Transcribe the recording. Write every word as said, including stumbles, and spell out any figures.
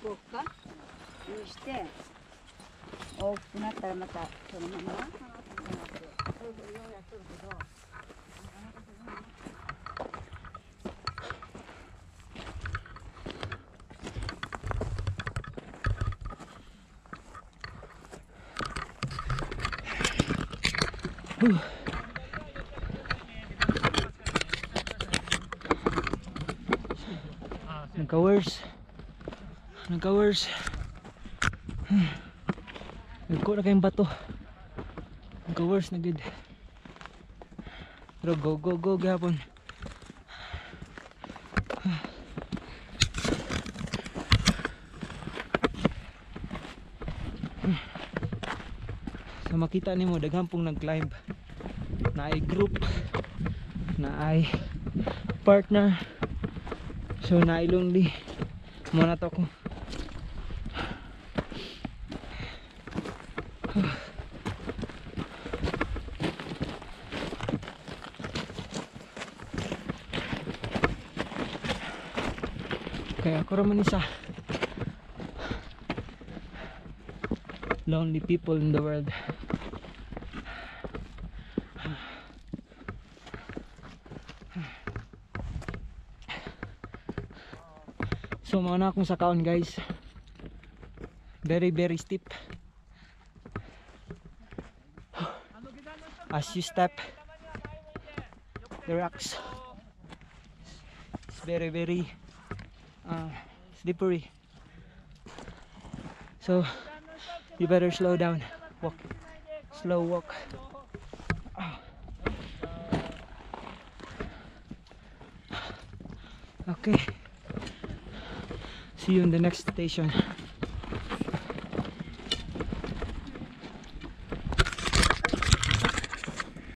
こうかにして、大きくなったらまたそのまま。そうそう、ようやっとるけど。 Nagka-worse. Nagka-worse. Nagko na kayong bato. Nagka-worse na good. Pero go go go gapon. So makita nimo daghang pong nag-climb. Na ay group, na ay partner. So na ay lonely. Muna to ko. Kaya ako raman isa lonely people in the world. So mauna akong sakaon guys. Very very steep. As you step the rocks, it's very very uh, slippery. So you better slow down. Walk. Slow walk. Okay. See you in the next station.